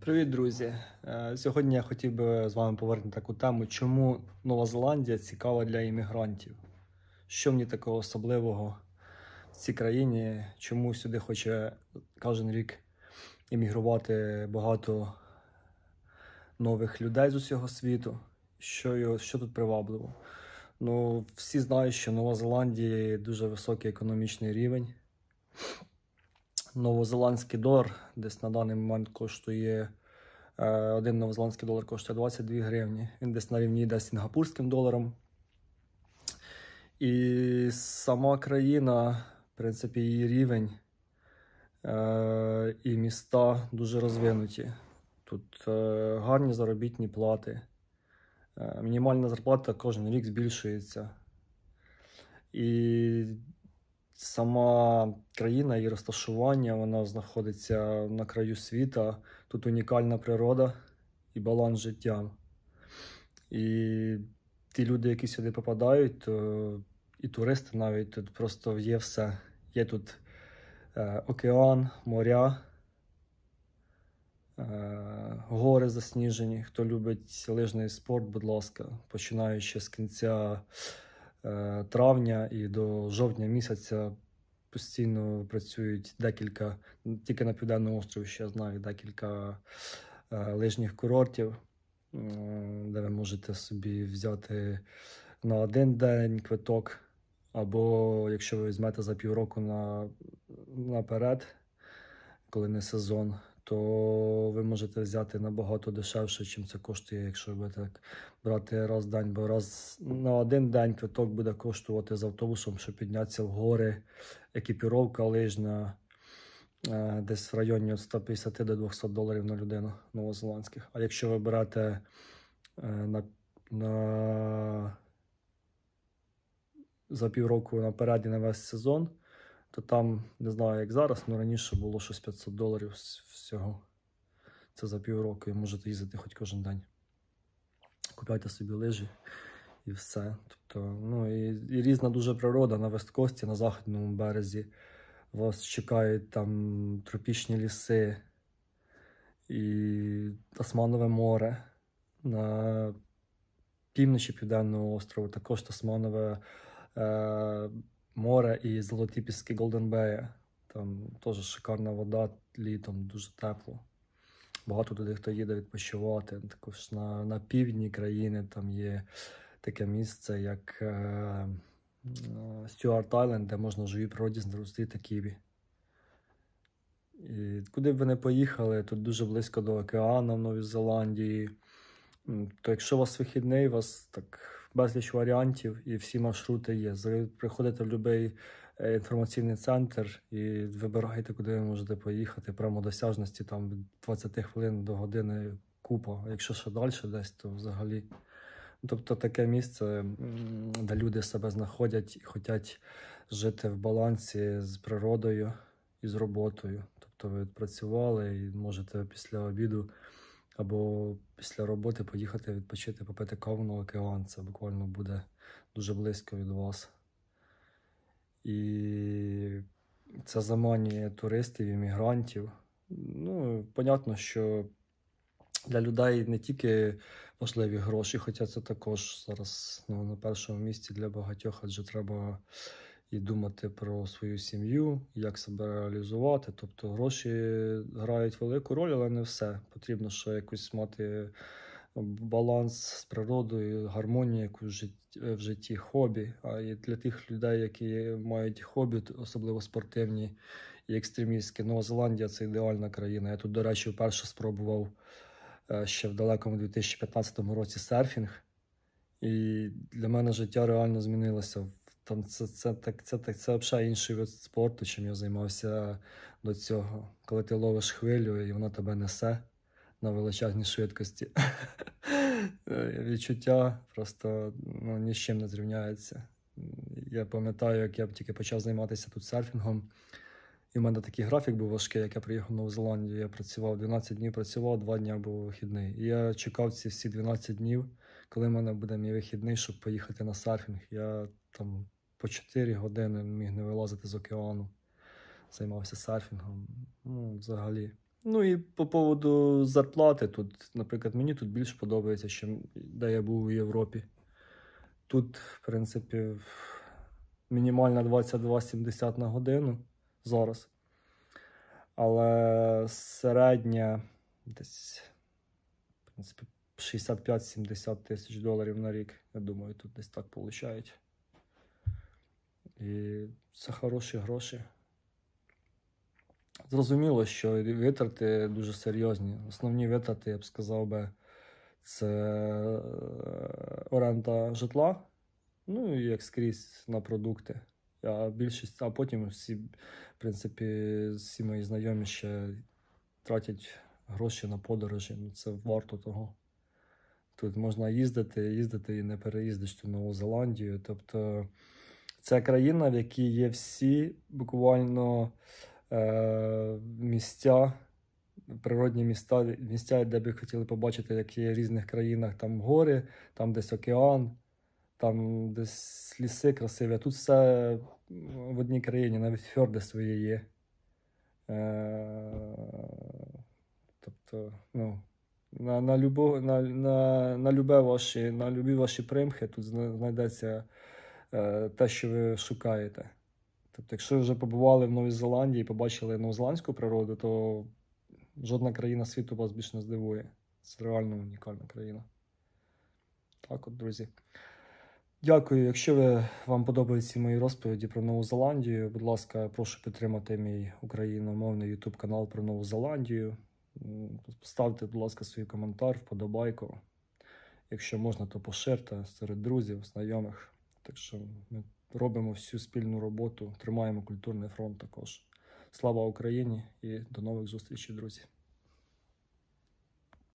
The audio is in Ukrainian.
Привіт, друзі! Сьогодні я хотів би з вами поговорити на таку тему, чому Нова Зеландія цікава для іммігрантів. Що в ній такого особливого в цій країні, чому сюди хоче кожен рік іммігрувати багато нових людей з усього світу, що тут привабливо. Ну, всі знають, що в Нова Зеландії дуже високий економічний рівень. Новозеландський долар десь на даний момент коштує, один новозеландський долар коштує 22 гривні. Він десь на рівні йде з сінгапурським доларом. І сама країна, в принципі, її рівень і міста дуже розвинуті. Тут гарні заробітні плати. Мінімальна зарплата кожен рік збільшується. І сама країна, її розташування, вона знаходиться на краю світа. Тут унікальна природа і баланс життя. І ті люди, які сюди попадають, і туристи навіть, тут просто є все. Є тут океан, моря, гори засніжені. Хто любить лижний спорт, будь ласка, починаючи з кінця травня і до жовтня місяця постійно працюють декілька, тільки на Південному острові, ще я знаю, декілька лижних курортів, де ви можете собі взяти на один день квиток, або якщо ви візьмете за півроку наперед, коли не сезон, то ви можете взяти набагато дешевше, чим це коштує, якщо ви так брати раз в день. Бо раз на один день квиток буде коштувати з автобусом, щоб піднятися в гори, екіпіровка лижна, десь в районі від 150 до 200 доларів на людину новозеландських. А якщо ви берете за півроку наперед і на весь сезон, то там, не знаю, як зараз, але раніше було щось 500 доларів всього. Це за півроку, і можете їздити хоч кожен день. Купляйте собі лижі і все. Тобто, і різна дуже природа на Весткості, на західному березі. Вас чекають там тропічні ліси і Тасманове море. На півночі Південного острову також Тасманове море і золоті піски Голден Бея. Там теж шикарна вода, літом дуже тепло. Багато туди хто їде відпочивати. Також на півдні країни там є таке місце, як Стюарт Айленд, де можна в живій природі зустріти ківі. І куди б ви не поїхали, тут дуже близько до океану в Новій Зеландії. То якщо у вас вихідний, у вас так безліч варіантів і всі маршрути є. Ви приходите в будь-який інформаційний центр і вибираєте, куди ви можете поїхати. Прямо досяжності там від 20 хвилин до години купа. А якщо ще далі десь, то взагалі. Тобто таке місце, де люди себе знаходять і хочуть жити в балансі з природою і з роботою. Тобто ви відпрацювали і можете після обіду або після роботи поїхати відпочити, попити каву на океан. Це буквально буде дуже близько від вас. І це заманює туристів, іммігрантів. Понятно, що для людей не тільки важливі гроші, хоча це також зараз на першому місці для багатьох, адже треба і думати про свою сім'ю, як себе реалізувати. Тобто гроші грають велику роль, але не все. Потрібно ще якось мати баланс з природою, гармонію якусь в житті, хобі. А і для тих людей, які мають хобі, особливо спортивні і екстремістські, Нова Зеландія – це ідеальна країна. Я тут, до речі, вперше спробував ще в далекому 2015 році серфінг. І для мене життя реально змінилося. Там це взагалі інший вид спорту, чим я займався до цього. Коли ти ловиш хвилю і вона тебе несе на величезній швидкості. Відчуття просто ні з чим не зрівняється. Я пам'ятаю, як я тільки почав займатися тут серфінгом. І в мене такий графік був важкий, як я приїхав в Нову Зеландію. Я працював 12 днів, 2 дні був вихідний. І я чекав ці всі 12 днів, коли в мене буде мій вихідний, щоб поїхати на серфінг. Я там по 4 години міг не вилазити з океану. Займався серфінгом. Взагалі. Ну і по поводу зарплати тут, наприклад, мені тут більше подобається, ніж де я був у Європі. Тут, в принципі, мінімальна 22,70 на годину зараз. Але середня десь, в принципі, 65-70 тисяч доларів на рік. Я думаю, тут десь так получають. І це хороші гроші. Зрозуміло, що витрати дуже серйозні. Основні витрати, я б сказав би, це оренда житла, ну і як скрізь на продукти. А потім всі, в принципі, всі мої знайомі ще тратять гроші на подорожі. Ну, це варто того. Тут можна їздити і не переїздиш в Нову Зеландію. Тобто це країна, в якій є всі буквально місця, природні місця, де би хотіли побачити, як є в різних країнах. Там гори, там десь океан, там десь ліси красиві. А тут все в одній країні, навіть фьорди свої є. Тобто, ну, на любі ваші примхи тут знайдеться те, що ви шукаєте. Тобто, якщо ви вже побували в Новій Зеландії і побачили новозеландську природу, то жодна країна світу вас більше не здивує. Це реально унікальна країна. Так от, друзі. Дякую. Якщо вам подобаються мої розповіді про Нову Зеландію, будь ласка, прошу підтримати мій україномовний YouTube канал про Нову Зеландію. Поставте, будь ласка, свій коментар, вподобайку. Якщо можна, то поширте серед друзів, знайомих. Так що ми робимо всю спільну роботу, тримаємо культурний фронт також. Слава Україні і до нових зустрічей, друзі!